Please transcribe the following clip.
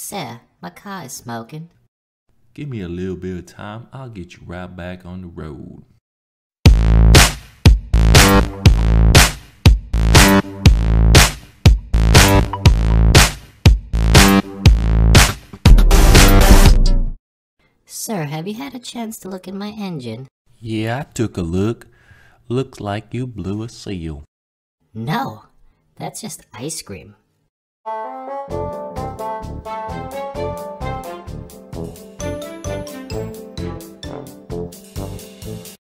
Sir, my car is smoking. Give me a little bit of time, I'll get you right back on the road. Sir, have you had a chance to look at my engine? Yeah, I took a look. Looks like you blew a seal. No, that's just ice cream.